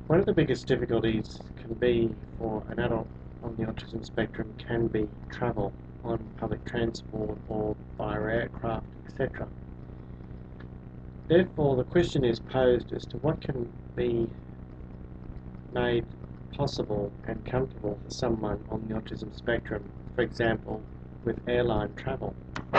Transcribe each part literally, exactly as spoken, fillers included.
One of the biggest difficulties can be for an adult on the autism spectrum can be travel on public transport or via aircraft, et cetera. Therefore, the question is posed as to what can be made possible and comfortable for someone on the autism spectrum, for example, with airline travel.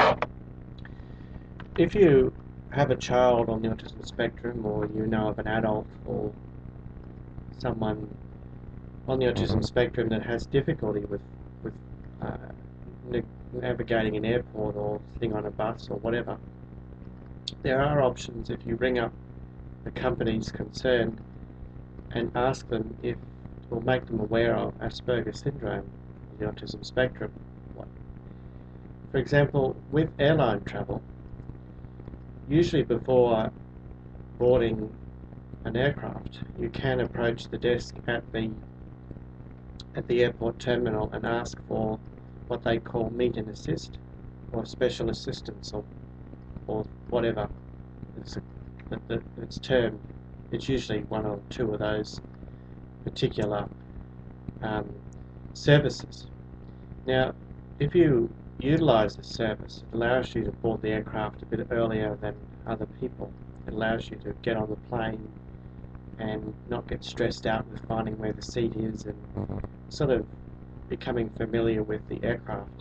If you have a child on the autism spectrum, or you know of an adult or someone on the autism spectrum that has difficulty with, with uh, navigating an airport or sitting on a bus or whatever, there are options if you ring up the companies concerned and ask them if, or make them aware of Asperger's syndrome, the autism spectrum. For example, with airline travel, usually before boarding an aircraft, you can approach the desk at the at the airport terminal and ask for what they call meet and assist, or special assistance, or or whatever it's, it's termed. It's usually one or two of those particular um, services. Now, if you utilize the service, it allows you to board the aircraft a bit earlier than other people. It allows you to get on the plane and not get stressed out with finding where the seat is and sort of becoming familiar with the aircraft.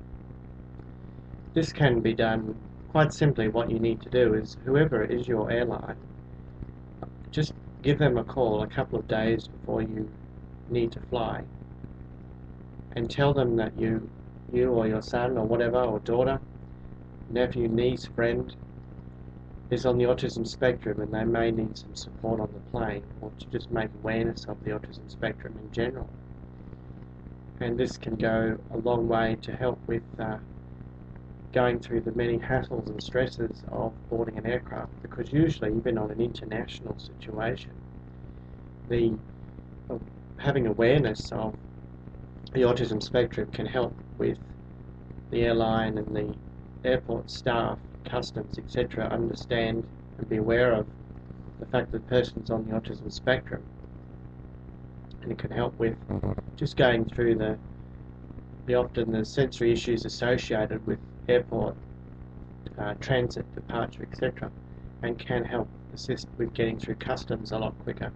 This can be done quite simply. What you need to do is, whoever is your airline, just give them a call a couple of days before you need to fly and tell them that you you or your son or whatever, or daughter, nephew, niece, friend is on the autism spectrum and they may need some support on the plane, or to just make awareness of the autism spectrum in general. And this can go a long way to help with uh, going through the many hassles and stresses of boarding an aircraft, because usually, even on an international situation, the uh, having awareness of the autism spectrum can help with the airline and the airport staff, customs, et cetera, understand and be aware of the fact that the person's on the autism spectrum, and it can help with just going through the the often the sensory issues associated with airport uh, transit, departure, et cetera, and can help assist with getting through customs a lot quicker.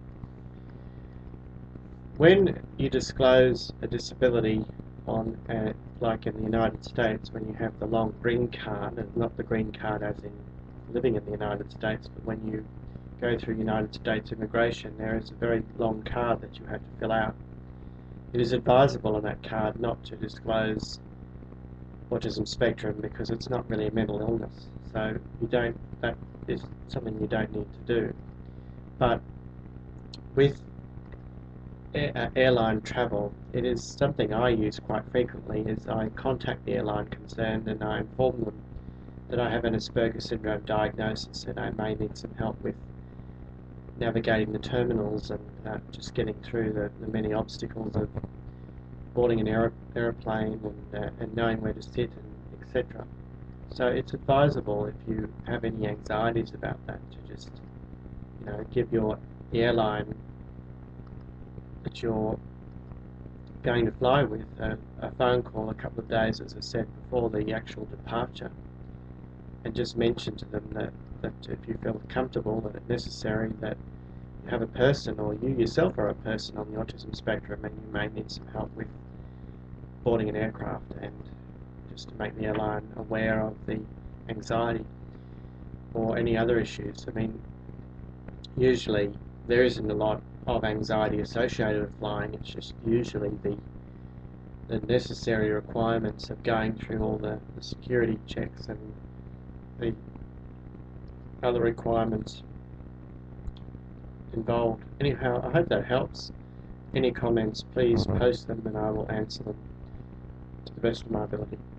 When you disclose a disability on, uh, like in the United States, when you have the long green card, and not the green card as in living in the United States, but when you go through United States immigration, there is a very long card that you have to fill out. It is advisable on that card not to disclose autism spectrum, because it's not really a mental illness. So you don't, that is something you don't need to do. But with air, airline travel, it is something I use quite frequently. Is I contact the airline concerned and I inform them that I have an Asperger's syndrome diagnosis and I may need some help with navigating the terminals and uh, just getting through the, the many obstacles of boarding an aer aeroplane and, uh, and knowing where to sit, and et cetera. So it's advisable, if you have any anxieties about that, to just, you know, give your the airline that you're going to fly with a, a phone call a couple of days, as I said, before the actual departure, and just mention to them that, that if you feel comfortable, that it's necessary, that you have a person, or you yourself are a person on the autism spectrum, and you may need some help with boarding an aircraft, and just to make the airline aware of the anxiety or any other issues. I mean, usually there isn't a lot of anxiety associated with flying. It's just usually the the necessary requirements of going through all the, the security checks and the other requirements involved. Anyhow, I hope that helps. Any comments, please post them and I will answer them to the best of my ability.